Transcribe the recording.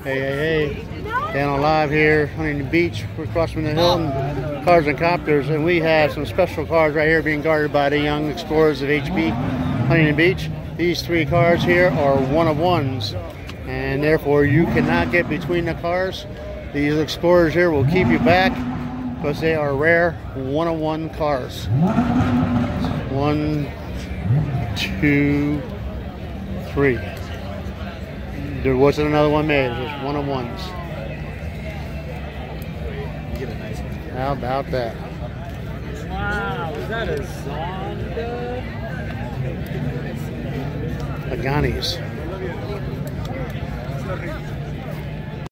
Hey. Down on live here, Huntington Beach. We're across from the Hilton Cars and Copters, and we have some special cars right here being guarded by the young explorers of HB Huntington Beach. These 3 cars here are one-of-ones, and therefore you cannot get between the cars. These explorers here will keep you back because they are rare one-of-one cars. 1, 2, 3. There wasn't another one made. It was one-of-ones. Get a nice one. How about that? Wow, is that a Zonda? Paganis.